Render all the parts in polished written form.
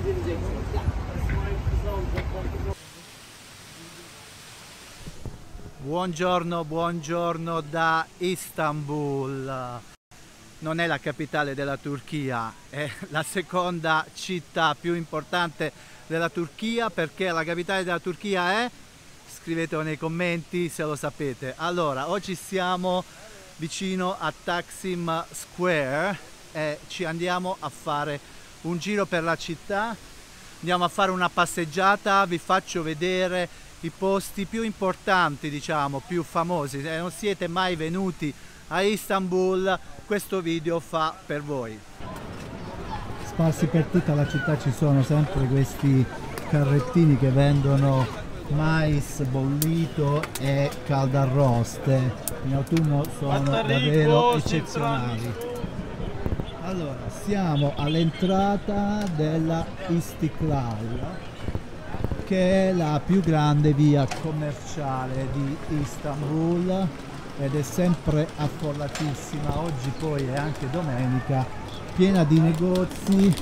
Buongiorno, buongiorno da Istanbul. Non è la capitale della Turchia, è la seconda città più importante della Turchia. Perché la capitale della Turchia è? Scrivetelo nei commenti se lo sapete. Allora, oggi siamo vicino a Taksim Square e ci andiamo a fare un giro per la città. Andiamo a fare una passeggiata, vi faccio vedere i posti più importanti, diciamo, più famosi. Se non siete mai venuti a Istanbul, questo video fa per voi. Sparsi per tutta la città ci sono sempre questi carrettini che vendono mais bollito e caldarroste. In autunno sono davvero eccezionali. Allora, siamo all'entrata della Istiklal, che è la più grande via commerciale di Istanbul ed è sempre affollatissima. Oggi poi è anche domenica, piena di negozi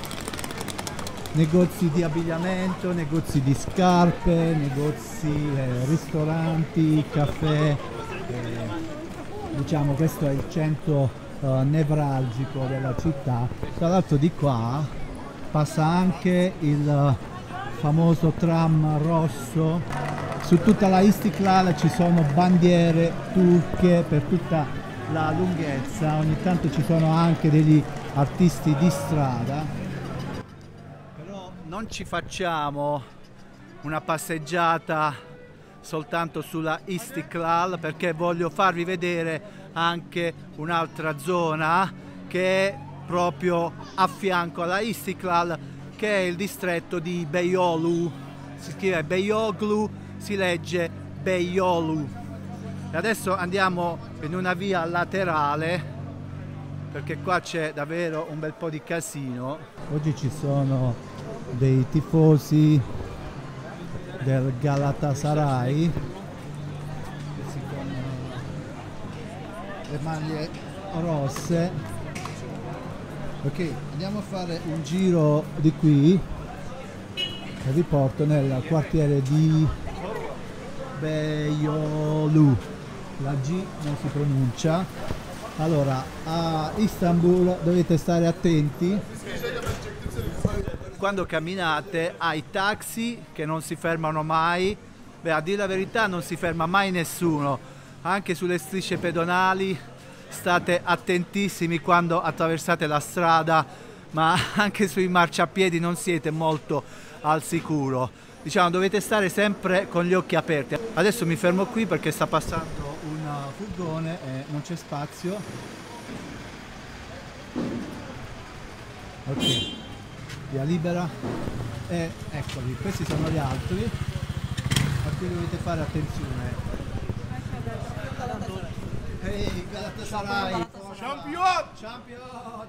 di abbigliamento, negozi di scarpe, negozi, ristoranti, caffè. Diciamo questo è il centro nevralgico della città. Tra l'altro di qua passa anche il famoso tram rosso. Su tutta la Istiklal ci sono bandiere turche per tutta la lunghezza. Ogni tanto ci sono anche degli artisti di strada. Però non ci facciamo una passeggiata soltanto sulla Istiklal, perché voglio farvi vedere anche un'altra zona che è proprio a fianco alla Istiklal, che è il distretto di Beyoğlu. Si scrive Beyoğlu, si legge Beyoğlu. E adesso andiamo in una via laterale, perché qua c'è davvero un bel po' di casino. Oggi ci sono dei tifosi del Galatasaray che si pongono le maglie rosse. Ok, andiamo a fare un giro di qui e vi porto nel quartiere di Beyoğlu. La G non si pronuncia. Allora, a Istanbul dovete stare attenti quando camminate ai taxi, che non si fermano mai. Beh, a dire la verità non si ferma mai nessuno, anche sulle strisce pedonali. State attentissimi quando attraversate la strada, ma anche sui marciapiedi non siete molto al sicuro. Diciamo, dovete stare sempre con gli occhi aperti. Adesso mi fermo qui perché sta passando un furgone e non c'è spazio. Ok, via libera. E eccoli, questi sono gli altri a cui dovete fare attenzione. Ehi, Galatasaray! Champion!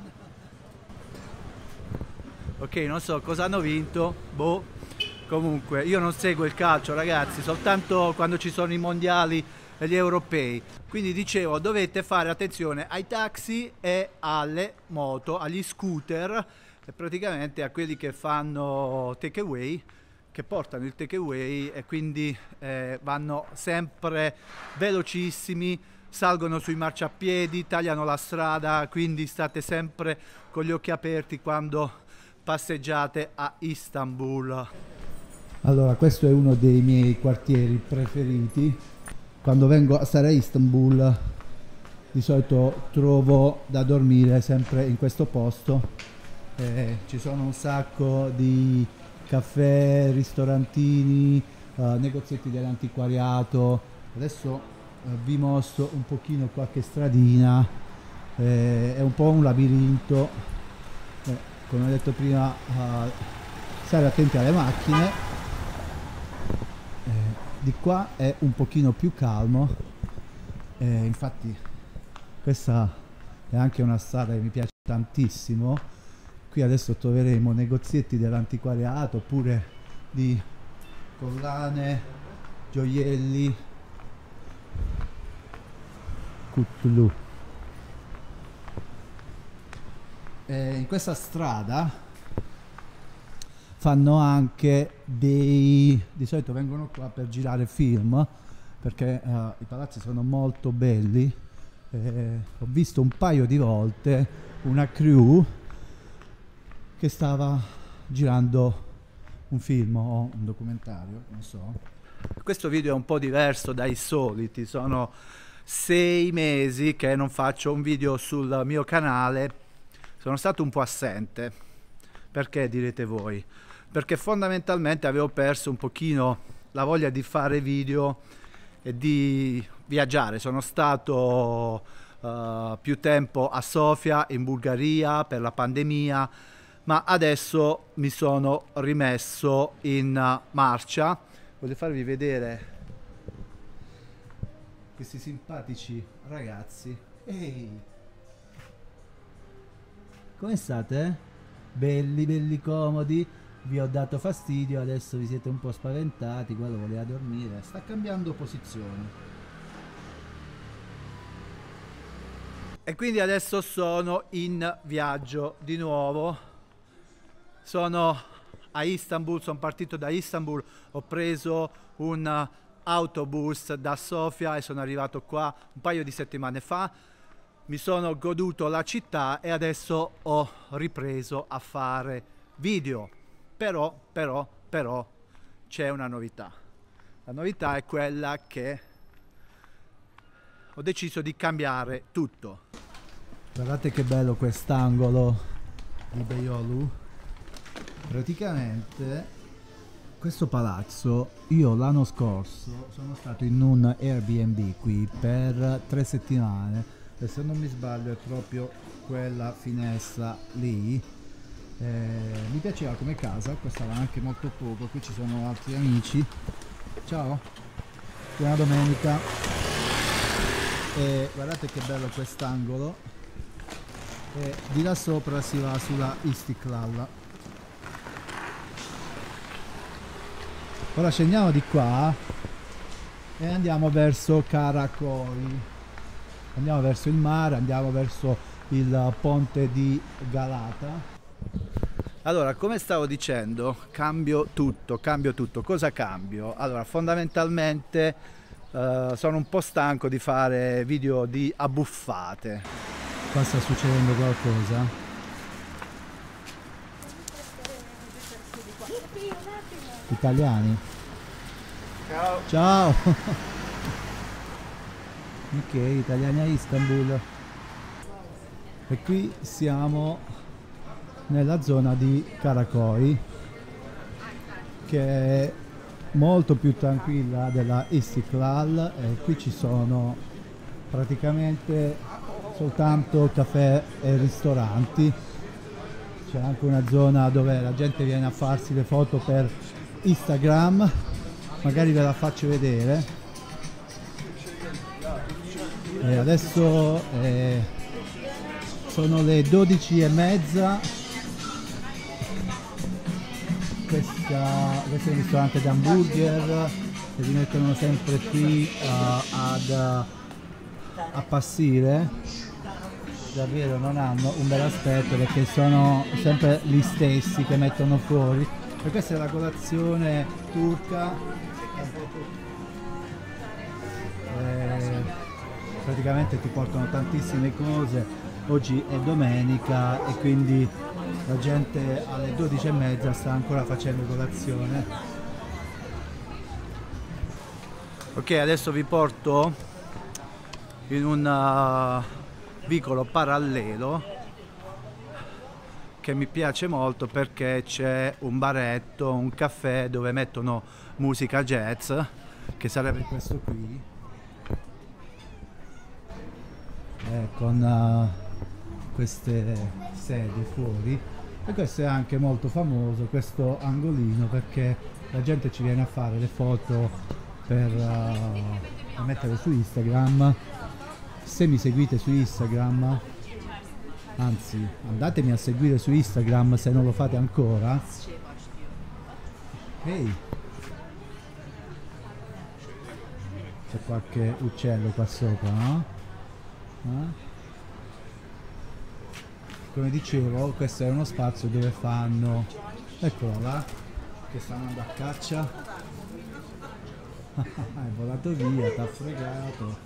Ok, non so cosa hanno vinto, boh. Comunque, io non seguo il calcio, ragazzi, soltanto quando ci sono i mondiali e gli europei. Quindi dicevo, dovete fare attenzione ai taxi e alle moto, agli scooter e praticamente a quelli che fanno takeaway, che portano il takeaway e quindi vanno sempre velocissimi, salgono sui marciapiedi, tagliano la strada, quindi state sempre con gli occhi aperti quando passeggiate a Istanbul. Allora, questo è uno dei miei quartieri preferiti. Quando vengo a stare a Istanbul di solito trovo da dormire sempre in questo posto. Ci sono un sacco di caffè, ristorantini, negozietti dell'antiquariato. Adesso vi mostro un pochino qualche stradina. È un po' un labirinto. Come ho detto prima, stare attenti alle macchine. Di qua è un pochino più calmo, infatti questa è anche una strada che mi piace tantissimo. Qui adesso troveremo negozietti dell'antiquariato oppure di collane, gioielli, Kutlu. In questa strada fanno anche di solito vengono qua per girare film, perché i palazzi sono molto belli. Ho visto un paio di volte una crew che stava girando un film o un documentario, non so. Questo video è un po' diverso dai soliti, sono 6 mesi che non faccio un video sul mio canale, sono stato un po' assente. Perché, direte voi? Perché fondamentalmente avevo perso un pochino la voglia di fare video e di viaggiare. Sono stato più tempo a Sofia, in Bulgaria, per la pandemia, ma adesso mi sono rimesso in marcia. Voglio farvi vedere questi simpatici ragazzi. Ehi! Come state? Belli, belli comodi. Vi ho dato fastidio, adesso vi siete un po' spaventati, quello voleva dormire, sta cambiando posizione. E quindi adesso sono in viaggio di nuovo. Sono a Istanbul, sono partito da Istanbul, ho preso un autobus da Sofia e sono arrivato qua un paio di settimane fa. Mi sono goduto la città e adesso ho ripreso a fare video. Però c'è una novità. La novità è quella che ho deciso di cambiare tutto. Guardate che bello quest'angolo di Beyoğlu. Praticamente questo palazzo, io l'anno scorso sono stato in un Airbnb qui per 3 settimane e se non mi sbaglio è proprio quella finestra lì. Mi piaceva come casa, costava anche molto poco. Qui ci sono altri amici. Ciao, buona domenica. E guardate che bello quest'angolo. E di là sopra si va sulla Istiklal. Ora scendiamo di qua e andiamo verso Karaköy. Andiamo verso il mare, andiamo verso il ponte di Galata. Allora, come stavo dicendo, cambio tutto. Cosa cambio? Allora, fondamentalmente sono un po' stanco di fare video di abbuffate. Qua sta succedendo qualcosa. Italiani. Ciao. Ciao. Ok, italiani a Istanbul. E qui siamo nella zona di Karaköy, che è molto più tranquilla della Istiklal, e qui ci sono praticamente soltanto caffè e ristoranti. C'è anche una zona dove la gente viene a farsi le foto per Instagram, magari ve la faccio vedere. E adesso sono le 12:30. Questo è un ristorante di hamburger che vi mettono sempre qui a passire. Davvero non hanno un bel aspetto perché sono sempre gli stessi che mettono fuori. E questa è la colazione turca. Praticamente ti portano tantissime cose. Oggi è domenica e quindi la gente alle 12:30 sta ancora facendo colazione. Ok, adesso vi porto in un vicolo parallelo che mi piace molto perché c'è un baretto, un caffè dove mettono musica jazz, che sarebbe questo qui, con queste sedie fuori. E questo è anche molto famoso, questo angolino, perché la gente ci viene a fare le foto per mettere su Instagram. Se mi seguite su Instagram, anzi andatemi a seguire su Instagram se non lo fate ancora. Ehi, c'è qualche uccello qua sopra, no? Come dicevo, questo è uno spazio dove fanno Eccolo là, che sta andando a caccia. È volato via, t'ha fregato.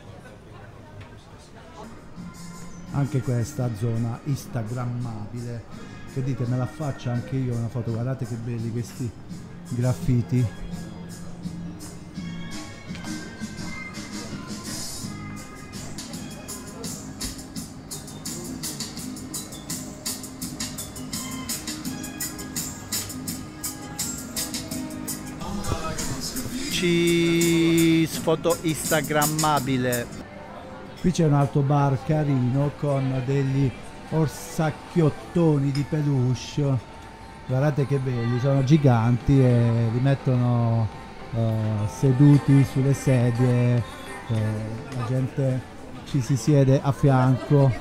Anche questa zona instagrammabile, che dite, me la faccio anche io una foto. Guardate che belli questi graffiti. Foto instagrammabile. Qui c'è un altro bar carino con degli orsacchiottoni di peluche. Guardate che belli, sono giganti e li mettono seduti sulle sedie, la gente ci si siede a fianco.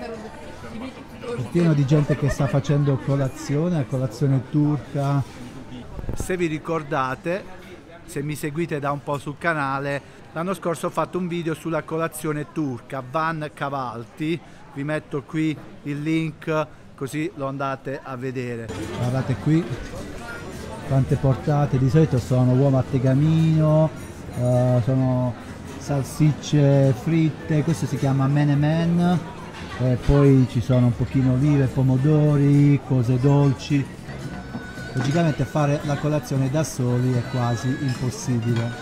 È pieno di gente che sta facendo colazione, colazione turca. Se vi ricordate, se mi seguite da un po' sul canale, l'anno scorso ho fatto un video sulla colazione turca, Van Cavalti, vi metto qui il link così lo andate a vedere. Guardate qui quante portate, di solito sono uova a tegamino, sono salsicce fritte, questo si chiama menemen, poi ci sono un pochino olive, pomodori, cose dolci. Logicamente fare la colazione da soli è quasi impossibile.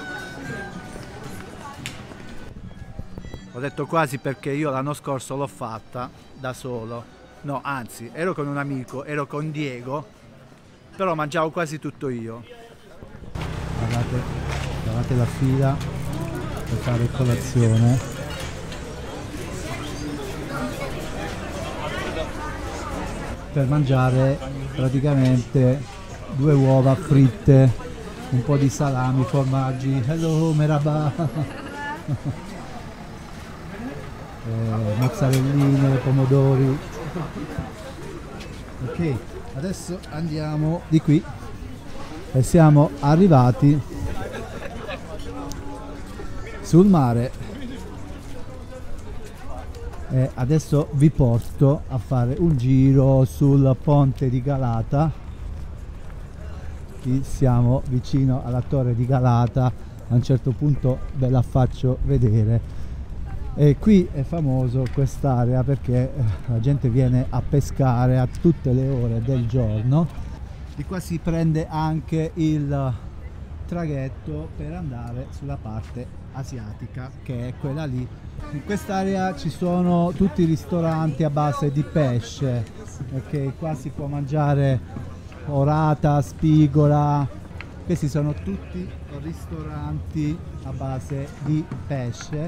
Ho detto quasi perché io l'anno scorso l'ho fatta da solo. No, anzi, ero con un amico, ero con Diego, però mangiavo quasi tutto io. Guardate la fila per fare colazione. Per mangiare praticamente 2 uova fritte, un po' di salami, formaggi, hello merhaba, mozzarelline, pomodori. Ok, adesso andiamo di qui e siamo arrivati sul mare e adesso vi porto a fare un giro sul ponte di Galata. Qui siamo vicino alla torre di Galata, a un certo punto ve la faccio vedere. E qui è famoso quest'area perché la gente viene a pescare a tutte le ore del giorno. Di qua si prende anche il traghetto per andare sulla parte asiatica, che è quella lì. In quest'area ci sono tutti i ristoranti a base di pesce, perché qua si può mangiare orata, spigola. Questi sono tutti ristoranti a base di pesce.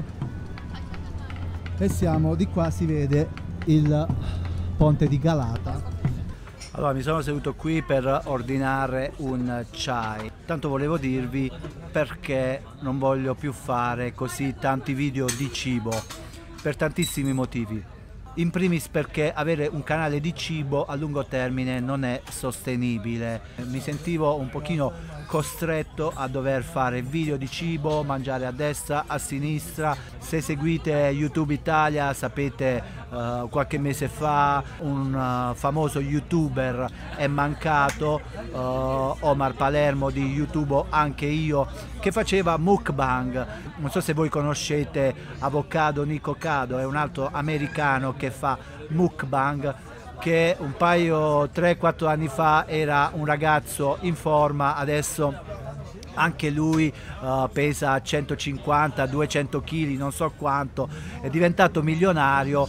E siamo di qua, si vede il ponte di Galata. Allora mi sono seduto qui per ordinare un chai. Tanto volevo dirvi perché non voglio più fare così tanti video di cibo, per tantissimi motivi. In primis perché avere un canale di cibo a lungo termine non è sostenibile. Mi sentivo un pochino costretto a dover fare video di cibo, mangiare a destra, a sinistra. Se seguite YouTube Italia sapete qualche mese fa un famoso youtuber è mancato, Omar Palermo di YouTube Anche Io, che faceva mukbang. Non so se voi conoscete Avocado Nico Cado, è un altro americano che fa mukbang, che un paio, 3-4 anni fa era un ragazzo in forma, adesso anche lui pesa 150-200 kg, non so quanto, è diventato milionario,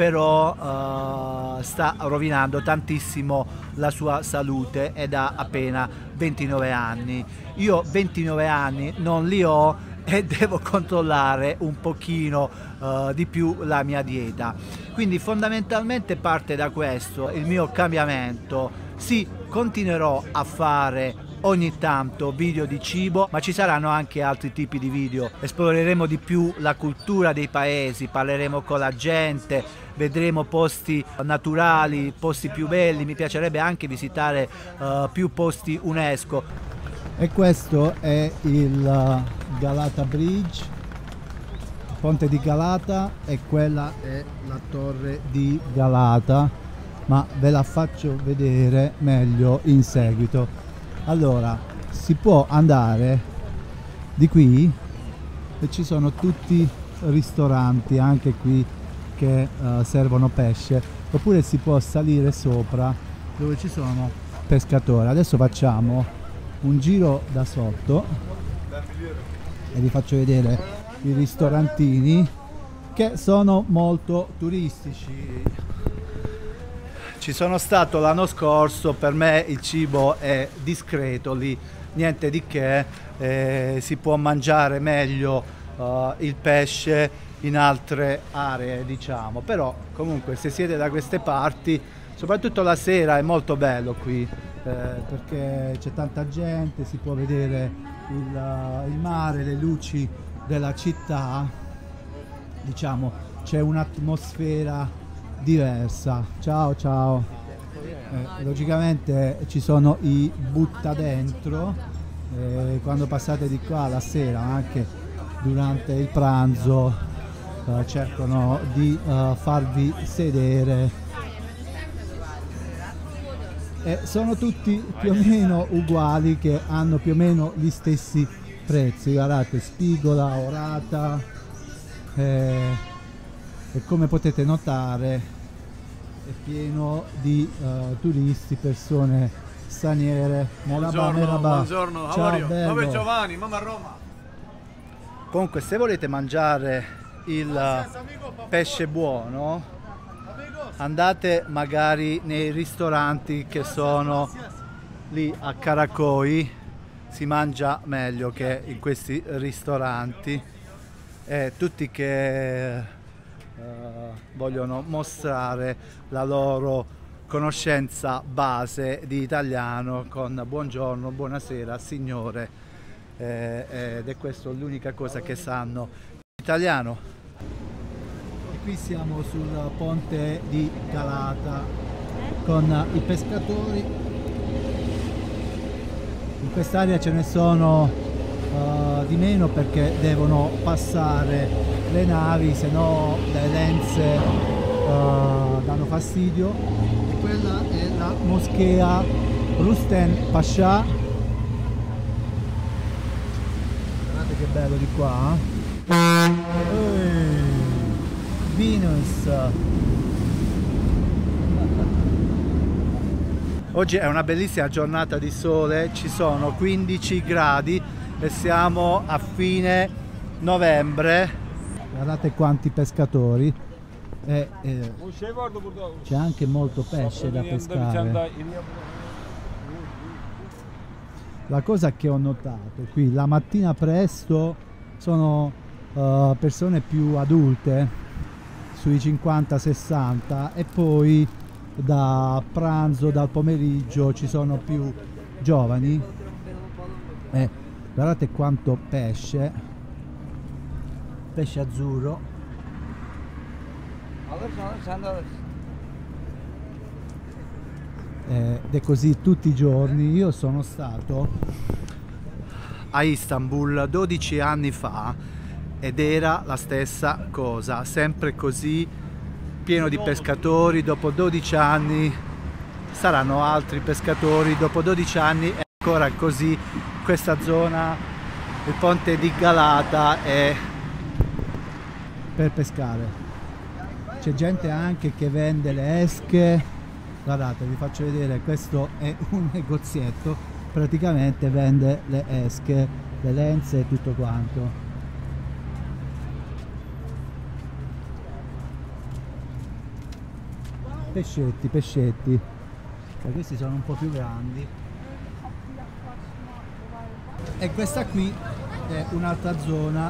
però sta rovinando tantissimo la sua salute ed ha appena 29 anni. Io 29 anni non li ho e devo controllare un pochino di più la mia dieta. Quindi fondamentalmente parte da questo il mio cambiamento. Sì, continuerò a fare ogni tanto video di cibo, ma ci saranno anche altri tipi di video. Esploreremo di più la cultura dei paesi, parleremo con la gente, vedremo posti naturali, posti più belli. Mi piacerebbe anche visitare più posti UNESCO. E questo è il Galata Bridge, ponte di Galata, e quella è la torre di Galata. ma ve la faccio vedere meglio in seguito. Allora, si può andare di qui e ci sono tutti ristoranti anche qui che servono pesce, oppure si può salire sopra dove ci sono pescatori. Adesso facciamo un giro da sotto e vi faccio vedere i ristorantini che sono molto turistici. Ci sono stato l'anno scorso, per me il cibo è discreto lì, niente di che, si può mangiare meglio il pesce in altre aree, diciamo, però comunque se siete da queste parti, soprattutto la sera, è molto bello qui, perché c'è tanta gente, si può vedere il mare, le luci della città, diciamo c'è un'atmosfera diversa. Ciao ciao. Logicamente ci sono i butta dentro, quando passate di qua la sera, anche durante il pranzo, cercano di farvi sedere, e sono tutti più o meno uguali, che hanno più o meno gli stessi prezzi. Guardate, spigola, orata, e come potete notare è pieno di turisti, persone straniere. Buongiorno, buongiorno. Ciao, bello. Dove Giovanni? Mamma Roma. Comunque, se volete mangiare il pesce buono, andate magari nei ristoranti che sono lì a Caracoi, si mangia meglio che in questi ristoranti, e tutti che vogliono mostrare la loro conoscenza base di italiano con buongiorno, buonasera, signore, ed è questa l'unica cosa che sanno italiano. E qui siamo sul ponte di Galata con i pescatori. In quest'area ce ne sono di meno, perché devono passare le navi, se no le lenze danno fastidio. E quella è la moschea Rustem Pasha. Guardate che bello di qua. Venus. Oggi è una bellissima giornata di sole, ci sono 15 gradi e siamo a fine novembre. Guardate quanti pescatori, e c'è anche molto pesce da pescare. La cosa che ho notato qui, la mattina presto sono persone più adulte, sui 50-60, e poi da pranzo, dal pomeriggio, ci sono più giovani. Guardate quanto pesce azzurro. Ed è così tutti i giorni. Io sono stato a Istanbul 12 anni fa ed era la stessa cosa, sempre così pieno di pescatori. Dopo 12 anni saranno altri pescatori, dopo 12 anni è ancora così. Questa zona, il ponte di Galata, è per pescare. C'è gente anche che vende le esche. Guardate, vi faccio vedere, questo è un negozietto, praticamente vende le esche, le lenze e tutto quanto. Pescetti, questi sono un po' più grandi. E questa qui è un'altra zona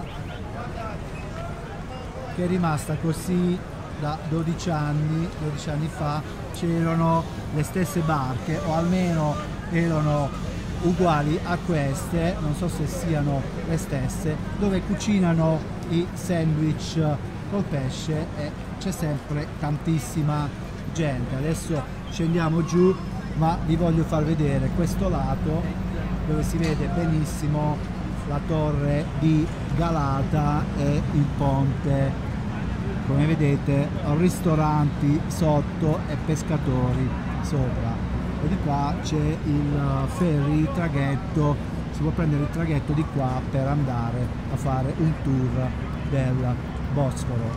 che è rimasta così da 12 anni. 12 anni fa c'erano le stesse barche, o almeno erano uguali a queste, non so se siano le stesse, dove cucinano i sandwich col pesce, e c'è sempre tantissima gente. Adesso scendiamo giù, ma vi voglio far vedere questo lato dove si vede benissimo la torre di Galata e il ponte come vedete, ristoranti sotto e pescatori sopra. E di qua c'è il ferry, il traghetto, si può prendere il traghetto di qua per andare a fare un tour del Bosforo.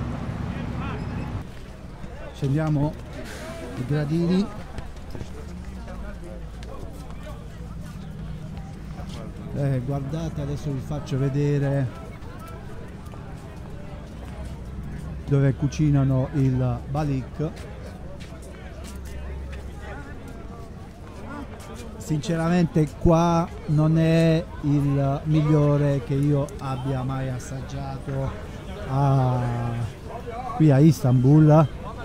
Scendiamo i gradini. Guardate, adesso vi faccio vedere dove cucinano il balik. Sinceramente qua non è il migliore che io abbia mai assaggiato qui a Istanbul.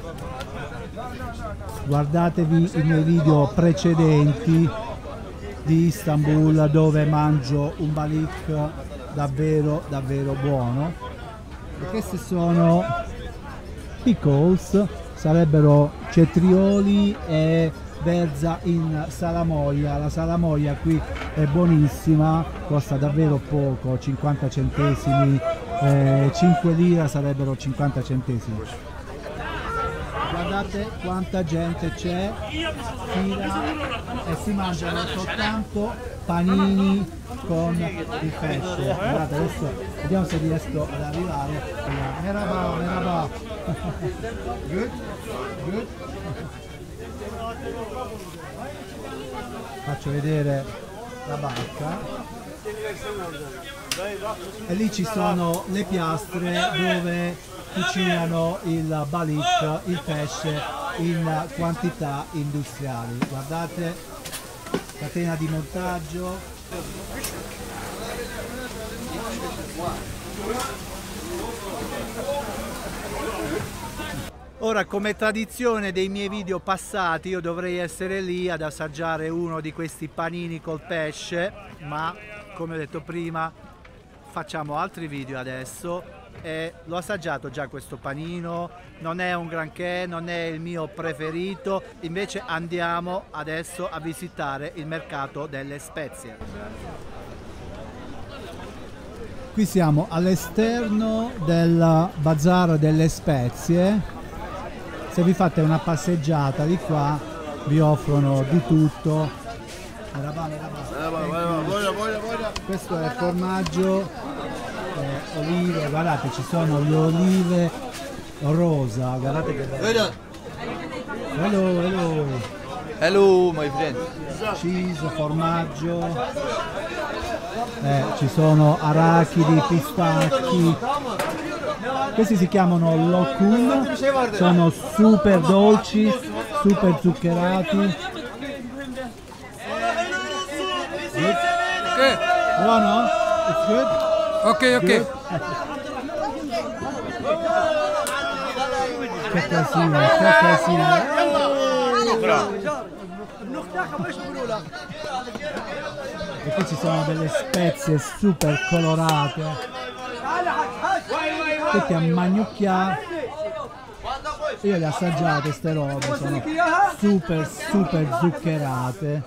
Guardatevi i miei video precedenti di Istanbul dove mangio un balik davvero buono. E questi sono pickles, sarebbero cetrioli e verza in salamoia. La salamoia qui è buonissima, costa davvero poco, 50 centesimi, 5 lire sarebbero 50 centesimi. Guardate quanta gente c'è, fila, e si mangiano soltanto panini con il pesce. Guardate, adesso vediamo se riesco ad arrivare. Merhaba, merhaba. Good, good. Faccio vedere la barca. E lì ci sono le piastre dove cucinano il balik, il pesce, in quantità industriali. Guardate, catena di montaggio. Ora, come tradizione dei miei video passati, io dovrei essere lì ad assaggiare uno di questi panini col pesce, ma come ho detto prima facciamo altri video adesso e l'ho assaggiato già questo panino, non è un granché, non è il mio preferito. Invece andiamo adesso a visitare il mercato delle spezie. Qui siamo all'esterno del bazar delle spezie. Se vi fate una passeggiata di qua vi offrono di tutto. Questo è formaggio, olive, guardate, ci sono le olive rosa, guardate che bello. Hello, hello. Hello, my friend. Cheese, formaggio, ci sono arachidi, pistacchi. Questi si chiamano lokum, sono super dolci, super zuccherati. Okay. Buono? It's good? Ok, ok. Good? Che casino, che casino. E qui ci sono delle spezie super colorate, tutte a magnucchiare. Io le ho assaggiate ste robe, sono super zuccherate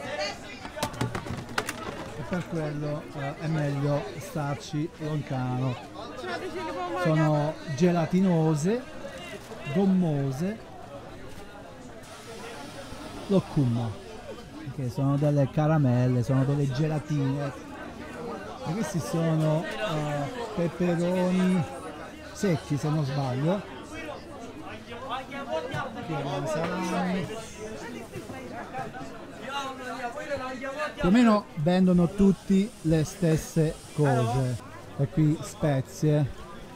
e per quello è meglio starci lontano. Sono gelatinose, gommose, lokum, che sono delle caramelle, sono delle gelatine. E questi sono peperoni secchi, se non sbaglio. Salami. Più o meno vendono tutti le stesse cose. E qui spezie.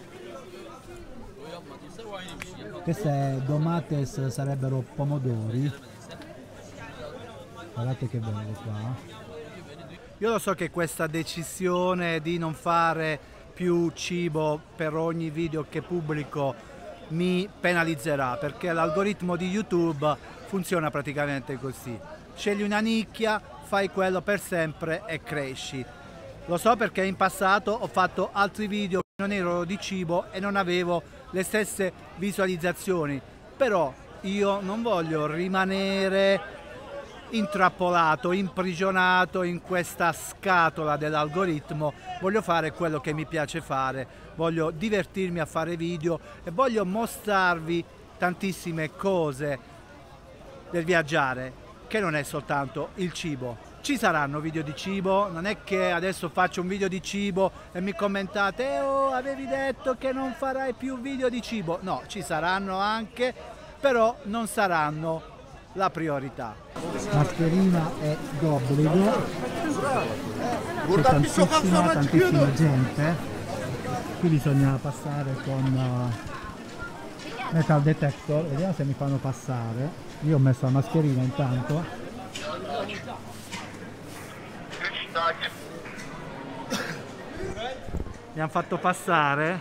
Queste domates sarebbero pomodori. Guardate che bello qua. Io lo so che questa decisione di non fare più cibo per ogni video che pubblico mi penalizzerà, perché l'algoritmo di YouTube funziona praticamente così: scegli una nicchia, fai quello per sempre e cresci. Lo so perché in passato ho fatto altri video che non erano di cibo e non avevo le stesse visualizzazioni, però io non voglio rimanere intrappolato, imprigionato in questa scatola dell'algoritmo. Voglio fare quello che mi piace fare, voglio divertirmi a fare video e voglio mostrarvi tantissime cose del viaggiare, che non è soltanto il cibo. Ci saranno video di cibo, non è che adesso faccio un video di cibo e mi commentate oh, avevi detto che non farai più video di cibo. No, ci saranno anche, però non saranno la priorità. Mascherina e d'obbligo, c'è tantissima gente, qui bisogna passare con metal detector, vediamo se mi fanno passare. Io ho messo la mascherina intanto. Mi hanno fatto passare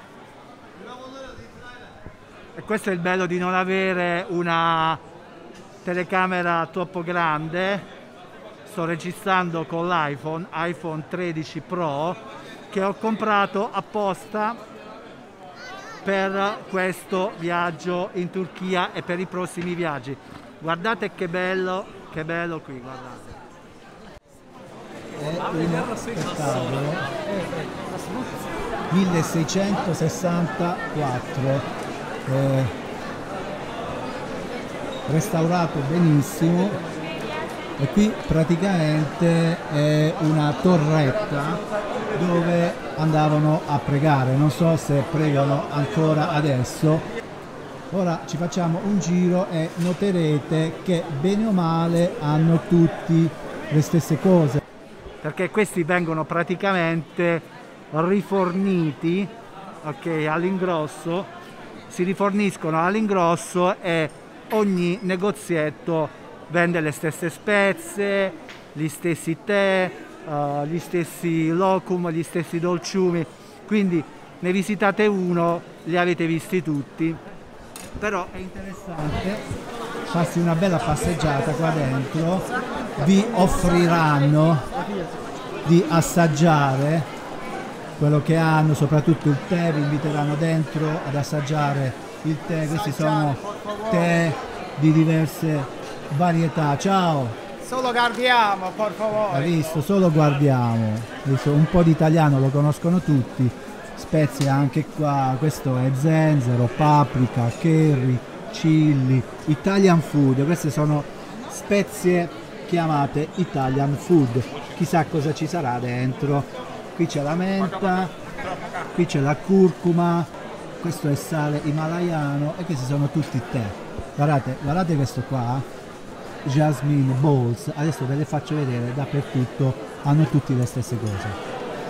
e questo è il bello di non avere una telecamera troppo grande. Sto registrando con iPhone 13 Pro che ho comprato apposta per questo viaggio in Turchia e per i prossimi viaggi. Guardate che bello qui, guardate. È uno spettacolo 1664, restaurato benissimo, e qui praticamente è una torretta dove andavano a pregare, non so se pregano ancora adesso. Ora ci facciamo un giro e noterete che bene o male hanno tutti le stesse cose, perché questi vengono praticamente riforniti, ok, all'ingrosso, si riforniscono all'ingrosso e ogni negozietto vende le stesse spezie, gli stessi tè, gli stessi locum, gli stessi dolciumi, quindi ne visitate uno, li avete visti tutti. Però è interessante farsi una bella passeggiata qua dentro, vi offriranno di assaggiare quello che hanno, soprattutto il tè, vi inviteranno dentro ad assaggiare il tè. Questi sono tè di diverse varietà. Ciao! Solo guardiamo, per favore. Hai visto? Solo guardiamo. Visto? Un po' di italiano lo conoscono tutti. Spezie anche qua, questo è zenzero, paprika, curry, chilli, Italian food. Queste sono spezie chiamate Italian food. Chissà cosa ci sarà dentro. Qui c'è la menta, qui c'è la curcuma, questo è sale himalayano e questi sono tutti tè. Guardate questo qua, Jasmine Balls. Adesso ve le faccio vedere dappertutto, hanno tutti le stesse cose.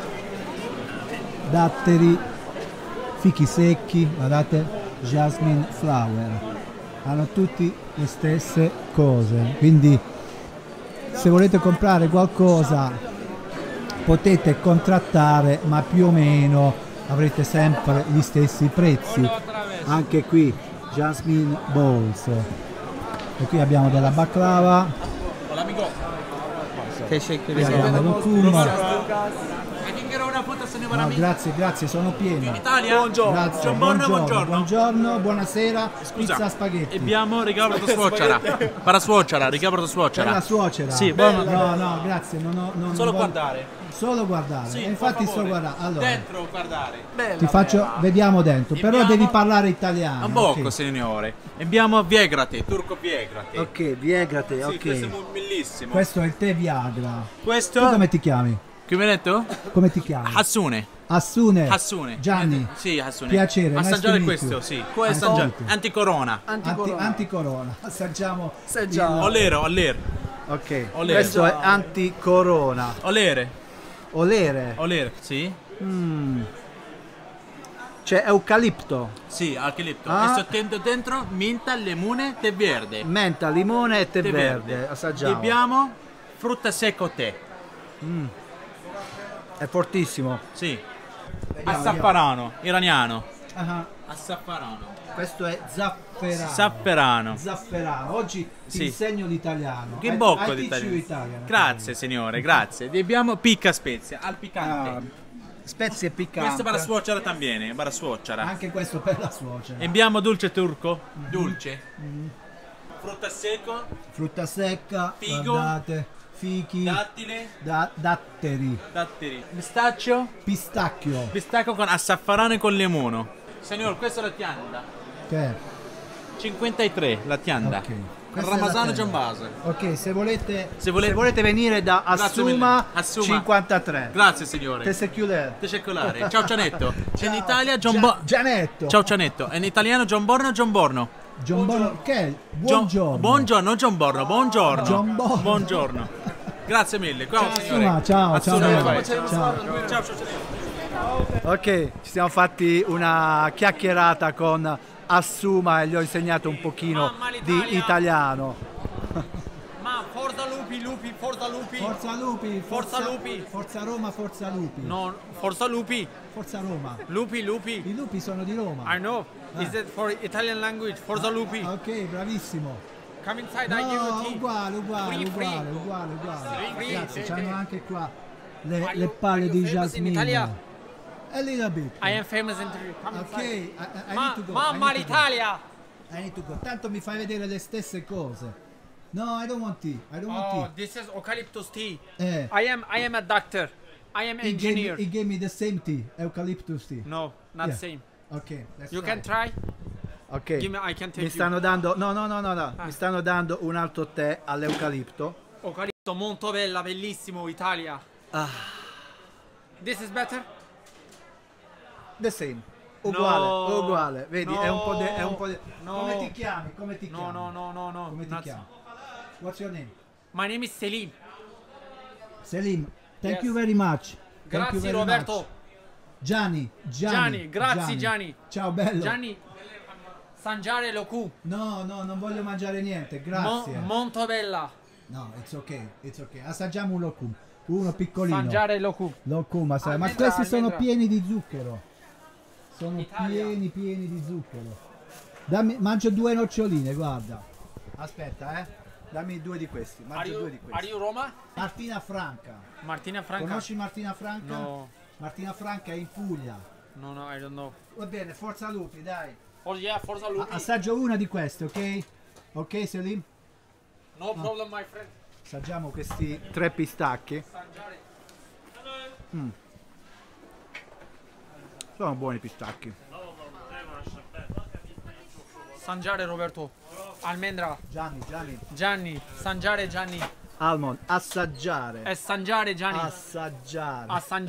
Datteri, fichi secchi, guardate, Jasmine Flower, hanno tutti le stesse cose, quindi se volete comprare qualcosa potete contrattare, ma più o meno avrete sempre gli stessi prezzi. Anche qui Jasmine Balls, e qui abbiamo della baklava, qui abbiamo lo kumo. No, grazie, sono pieno. Italia? Buongiorno. Grazie, buongiorno, buonasera. Scusa, pizza spaghetti. Abbiamo regalo per suocera. Per la suocera, regalo per la suocera. Per la suocera? Sì, buono. No, grazie, non Solo voglio... guardare. Solo guardare. Sì, infatti sto guardando. Allora, dentro guardare. ti faccio, vediamo dentro, però Abbiamo... devi parlare italiano. Un poco, okay. Signore. Abbiamo Viegrate, turco Viegrate. Ok, Viegrate, sì, ok. Questo è bellissimo. Questo è il tè Viagra. Questo... Tu come ti chiami? Che mi hai detto? Come ti chiami? Hassune. Hassune. Gianni. Sì, Hassune. Piacere. Assaggiare nice questo, you. sì. Puoi assaggiare. Anticorona. Anticorona. Assaggiamo. Olero. Ok. Olere. Questo è anticorona. Olere, sì. C'è eucalipto. Sì, eucalipto. E dentro menta, limone, tè verde. Menta, limone e tè verde. Assaggiamo. Abbiamo frutta secco tè. È fortissimo. Sì. Azzafarano, iraniano. Azzafarano. Questo è zafferano. Oggi ti insegno l'italiano. Che bocco di italiano. Grazie signore, grazie. Abbiamo picca spezia, al piccante. Spezie piccanti. Questo per la suocera también, per la suocera. Anche questo per la suocera. Abbiamo dolce turco. Dolce. frutta secco, frutta secca, figo, guardate, fichi, dattile, datteri, pistacchio, pistacchio con assafarano e con limone. Signor, questa è la tienda. che è? 53 la tienda. Ok. Questa è la Ramazano tenda. Giambase. Ok, se volete volete venire da Grazie Assuma, mille. Assuma. 53. Grazie signore. Teseculare. Tesecolare. Ciao Cianetto. In Italia Gianetto. Ciao Cianetto. In italiano Gianborno. Gianborno. Che è? Buongiorno. Buongiorno Gianborno. Buongiorno. Gianborno. Buongiorno. Grazie mille. Qua, signore. Assuma, ciao, Assuma, ciao. ciao. Ciao. Ok, ci siamo fatti una chiacchierata con Assuma e gli ho insegnato un pochino di italiano. Ma forza lupi, forza lupi. Forza Lupi, Forza Lupi. Forza Roma, Forza Lupi. No, forza lupi. Forza Roma. Lupi. I lupi sono di Roma. I know. Is it for Italian language? Forza lupi. Ok, bravissimo. Come inside, I give you No, tea. uguale. Free. Grazie, c'hanno anche qua le palle di famous in Italia? Jasmine. A little bit. I am famous in Come Ok, inside. I need to go. Mamma l'Italia. I need to go. Tanto mi fai vedere le stesse cose. No, I don't want tea. Oh, this is eucalyptus tea. Eh. I am a doctor. I am engineer. He gave me the same tea, eucalyptus tea. No, not Yeah. same. Ok, let's You try. can try. Ok. Give me, I can take Mi stanno dando no. Ah. Mi stanno dando un altro tè all'eucalipto. Eucalipto molto bella, bellissimo, Italia. This is better? The same. No. Uguale. Vedi, è un po' di No. Come ti chiami? No. Come ti Not- chiami? What's your name? My name is Selim. Selim. Thank Yes. you very much. Thank you Grazie very Roberto. much. Gianni. Grazie Gianni. Ciao bello. Gianni, Sangiare Locu. No, non voglio mangiare niente, grazie. Molto bella. No, it's ok. Assaggiamo un locum. Uno piccolino. Sangiare Locu. Locum, ma Almendra, questi sono almendra. pieni di zucchero. Sono Italia. pieni di zucchero. Mangio 2 noccioline, guarda. Aspetta, dammi 2 di questi. Mangio 2 di Are questi. you Roma? Martina Franca. Martina Franca? Conosci Martina Franca? No. Martina Franca è in Puglia. No, I don't know. Va bene, forza lupi, dai. Oh yeah, forza Lupi. Assaggio una di queste, ok? Ok, Selim? No problem, my friend. Assaggiamo questi 3 pistacchi. Sangiare. Sono buoni i pistacchi. Sangiare Roberto. Almendra. Gianni. Sangiare Gianni. Almond, assaggiare. E Sangiare Gianni. Assaggiare.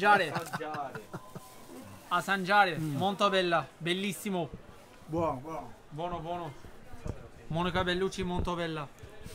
Assaggiare. Molto bella. Bellissimo. Buono. Buono. Monica Bellucci molto bella.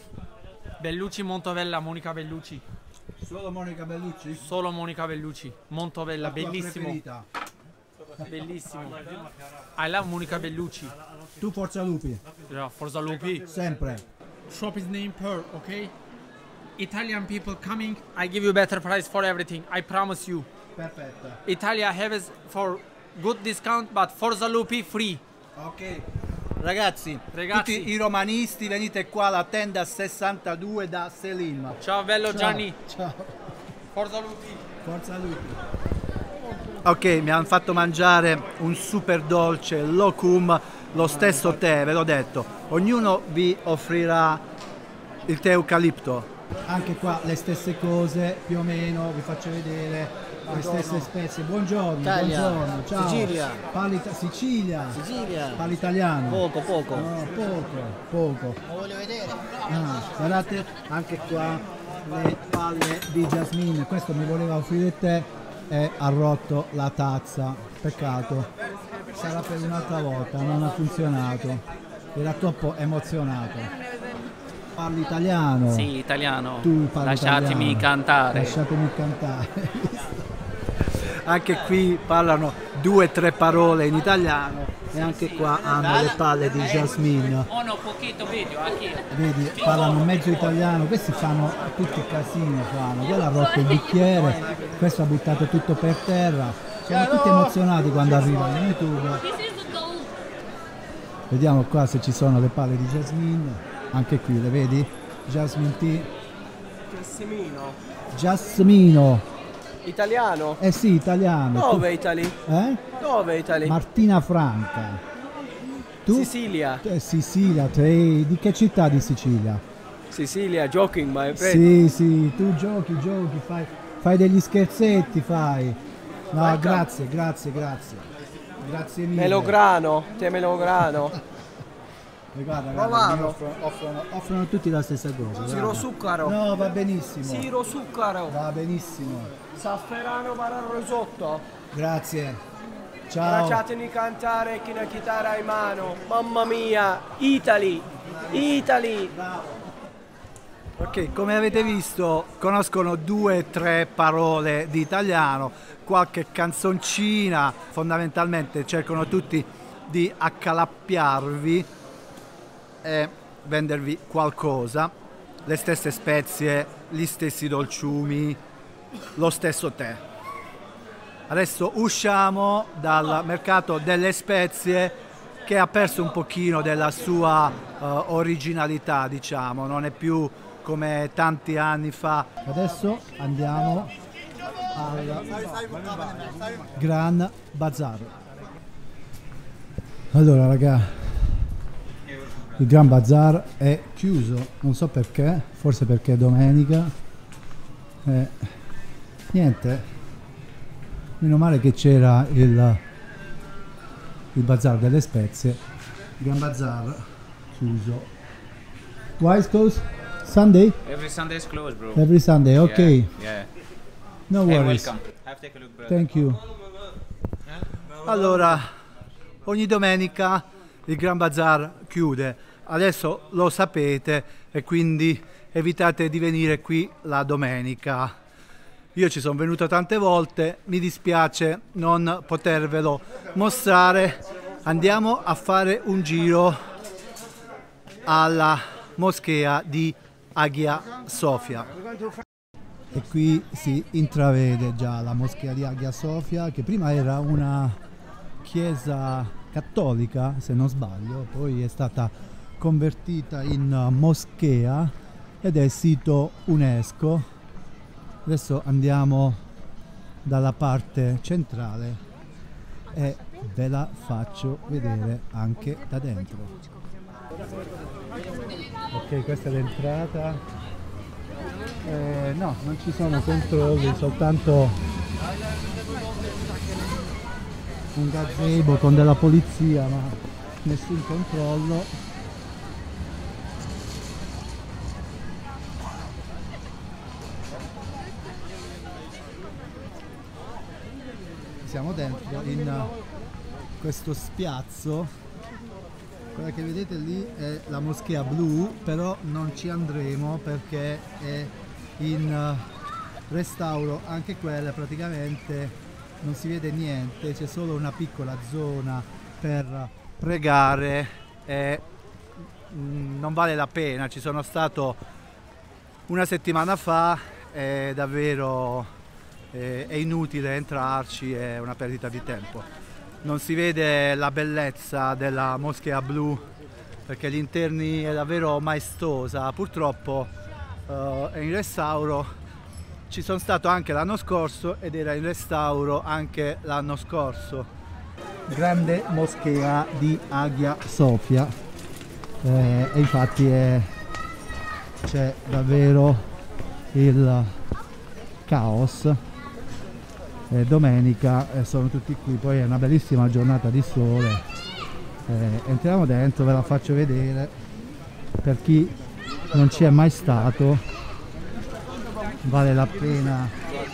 Monica Bellucci. Solo Monica Bellucci? Solo Monica Bellucci. Molto bella, La tua bellissimo. preferita? Bellissimo. I love Monica Bellucci. Tu Forza Lupi, Yeah, Forza Lupi. sempre. Shop is named Pearl, okay? Italian people coming, I give you better price for everything. I promise you. Perfetta. Italia has for good discount, but Forza Lupi free. Ok. Ragazzi, tutti i romanisti, venite qua alla tenda 62 da Selim. Ciao bello Gianni. Ciao. Forza Lupi. Forza Lupi. Ok, mi hanno fatto mangiare un super dolce, locum, lo stesso tè, ve l'ho detto. Ognuno vi offrirà il tè eucalipto. Anche qua le stesse cose, più o meno, vi faccio vedere le stesse spezie. Buongiorno, buongiorno, ciao. Sicilia. Sicilia. Sicilia. Parli italiano? Poco. No, poco. Lo voglio vedere. Guardate anche qua le palle di Jasmine. Questo mi voleva offrire te e ha rotto la tazza. Peccato. Sarà per un'altra volta, non ha funzionato. Era troppo emozionato. Parli italiano? Sì, italiano. Tu parli Lasciatemi italiano. cantare. Lasciatemi cantare. Anche qui parlano 2 o 3 parole in italiano e anche qua hanno le palle di Jasmine. Uno poquito video, aquí. Vedi, parlano mezzo italiano, questi fanno tutti casini, quello ha rotto il bicchiere, questo ha buttato tutto per terra, sono tutti emozionati quando arrivano in YouTube. Vediamo qua se ci sono le palle di Jasmine, anche qui le vedi? Jasmine tea. Jasmino. Italiano? Eh sì, italiano. Dove Italy? Eh? Dove Italy? Martina Franca. Tu? Sicilia. Sicilia, di che città di Sicilia? Sicilia, joking my friend. Sì, tu giochi, fai degli scherzetti, fai. No, grazie. Grazie mille. Melograno, te melograno. Guarda, mi offrono tutti la stessa cosa. Siro zucchero. No, va benissimo. Siro zucchero. Va benissimo. Zafferano para risotto. Grazie. Ciao. Lasciatemi cantare con la chitarra in mano. Mamma mia, Italy. Ok, come avete visto conoscono 2 o 3 parole di italiano, qualche canzoncina, fondamentalmente cercano tutti di accalappiarvi e vendervi qualcosa, le stesse spezie, gli stessi dolciumi, lo stesso tè. Adesso usciamo dal mercato delle spezie che ha perso un pochino della sua originalità, diciamo, non è più come tanti anni fa. Adesso andiamo al Gran Bazar. Allora raga, il Gran Bazar è chiuso, non so perché, forse perché è domenica. Niente, meno male che c'era il Bazar delle spezie. Il Gran Bazar chiuso. Why is closed? Sunday? Every Sunday is closed, bro. Every Sunday, ok. Yeah. No Hey, worries. welcome. Have take a look, brother. Thank you. Allora, ogni domenica il Gran Bazar chiude. Adesso lo sapete e quindi evitate di venire qui la domenica. Io ci sono venuto tante volte, mi dispiace non potervelo mostrare. Andiamo a fare un giro alla moschea di Hagia Sophia. E qui si intravede già la moschea di Hagia Sophia, che prima era una chiesa cattolica, se non sbaglio, poi è stata convertita in moschea ed è sito UNESCO. Adesso andiamo dalla parte centrale e ve la faccio vedere anche da dentro. Ok, questa è l'entrata. No, non ci sono controlli, soltanto un gazebo con della polizia, ma nessun controllo. Siamo dentro in questo spiazzo. Quella che vedete lì è la moschea blu, però non ci andremo perché è in restauro anche quella, praticamente non si vede niente, c'è solo una piccola zona per pregare e non vale la pena. Ci sono stato una settimana fa e davvero è inutile entrarci, è una perdita di tempo. Non si vede la bellezza della moschea blu perché gli interni è davvero maestosa. Purtroppo è in restauro. Ci sono stato anche l'anno scorso ed era in restauro anche l'anno scorso. Grande moschea di Hagia Sophia e infatti c'è davvero il caos. Domenica sono tutti qui, poi è una bellissima giornata di sole. Entriamo dentro, ve la faccio vedere per chi non ci è mai stato, vale la pena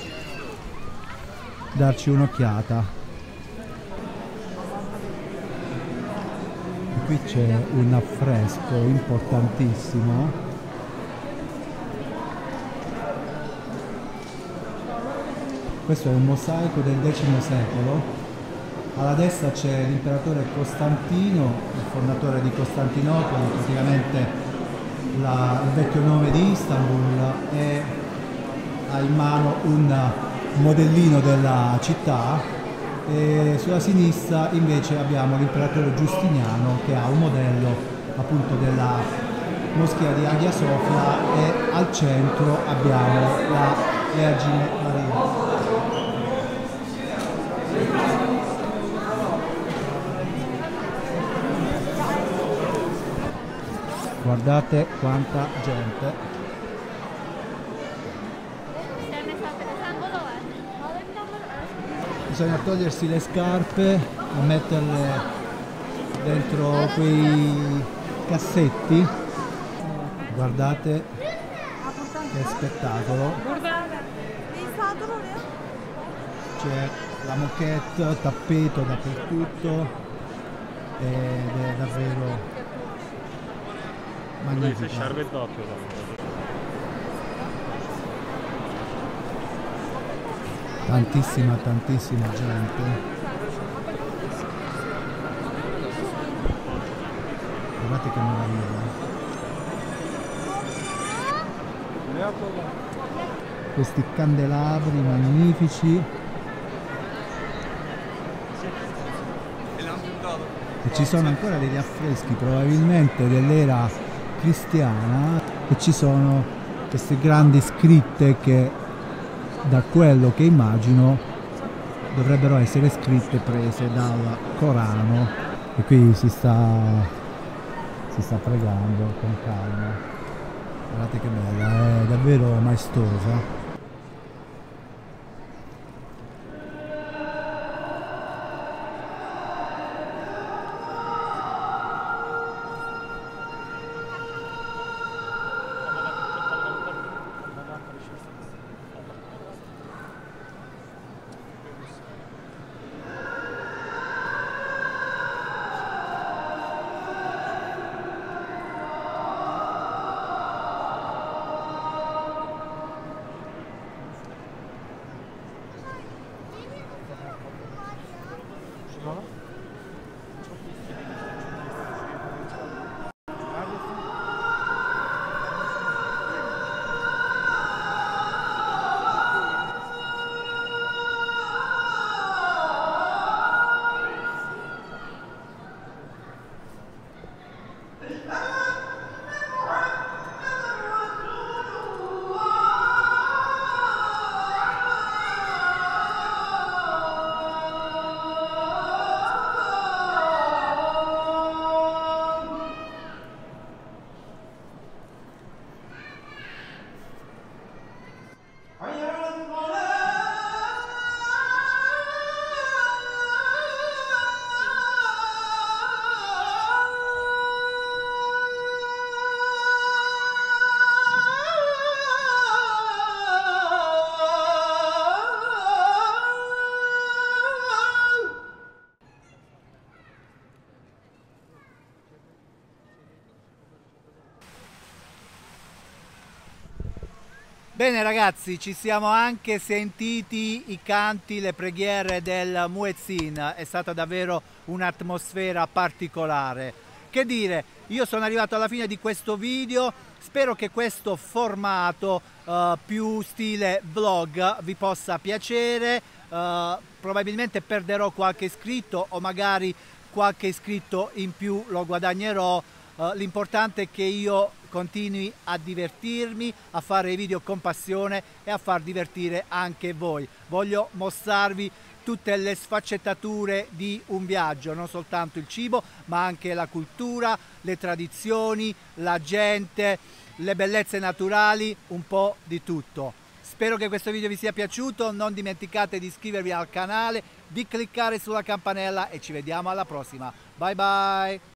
darci un'occhiata. Qui c'è un affresco importantissimo. Questo è un mosaico del X secolo. Alla destra c'è l'imperatore Costantino, il fondatore di Costantinopoli, praticamente il vecchio nome di Istanbul, e ha in mano un modellino della città. E sulla sinistra invece abbiamo l'imperatore Giustiniano che ha un modello appunto della moschea di Hagia Sophia e al centro abbiamo la Vergine Maria. Guardate quanta gente. Bisogna togliersi le scarpe e metterle dentro quei cassetti. Guardate che spettacolo. C'è la moquette, tappeto dappertutto ed è davvero magnifico. Tantissima gente. Guardate che meraviglia. Questi candelabri magnifici. E ci sono ancora degli affreschi probabilmente dell'era cristiana e ci sono queste grandi scritte che da quello che immagino dovrebbero essere scritte prese dal Corano e qui si sta pregando con calma. Guardate che bella, è davvero maestosa. Bene ragazzi, ci siamo anche sentiti i canti, le preghiere del Muezzin, è stata davvero un'atmosfera particolare. Che dire, io sono arrivato alla fine di questo video, spero che questo formato più stile vlog vi possa piacere, probabilmente perderò qualche iscritto o magari qualche iscritto in più lo guadagnerò, l'importante è che io continui a divertirmi, a fare video con passione e a far divertire anche voi. Voglio mostrarvi tutte le sfaccettature di un viaggio, non soltanto il cibo, ma anche la cultura, le tradizioni, la gente, le bellezze naturali, un po' di tutto. Spero che questo video vi sia piaciuto, non dimenticate di iscrivervi al canale, di cliccare sulla campanella e ci vediamo alla prossima. Bye bye!